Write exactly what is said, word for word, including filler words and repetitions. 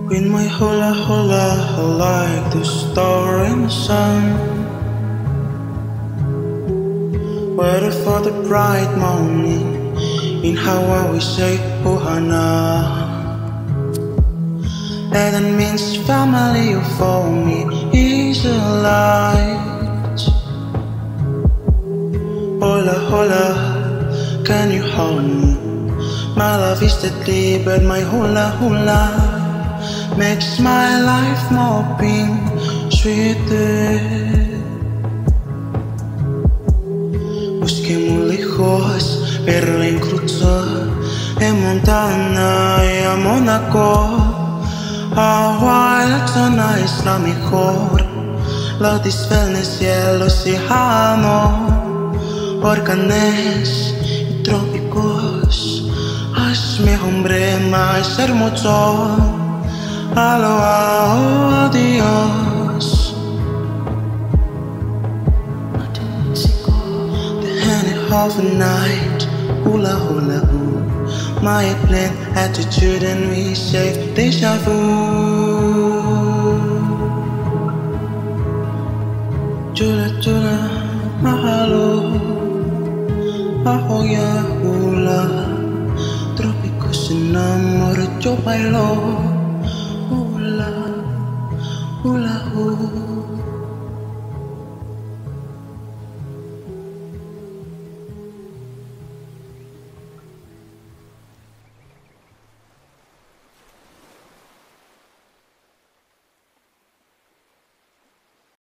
With my hula hula, I like the star in the sun. Waiting for the bright morning. In Hawaii we say ohana. That means family for me is a light. Hola hola, can you hold me? My love is deadly, but my hula hula makes my life more pink, sweeter. Busquemos lejos, pero incluso en Montana y a Mónaco. Hawaii, la zona es la mejor. Los disfenes, cielos y jamo, huracanes y trópicos. Hazme hombre más hermoso. Aloha, oh Dios. The hand of a night, hula hula hoo. My plain attitude and we say deja vu. Chula chula, mahalo, ahoya hula. Trópicos enamoro, yo bailo. Hula, hula hoo.